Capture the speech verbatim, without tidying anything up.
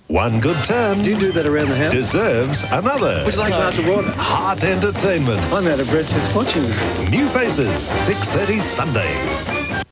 One good turn Do you do that around the house? deserves another. Would you like a glass of water? Heart entertainment. I'm out of breath just watching you. New Faces, six thirty Sunday.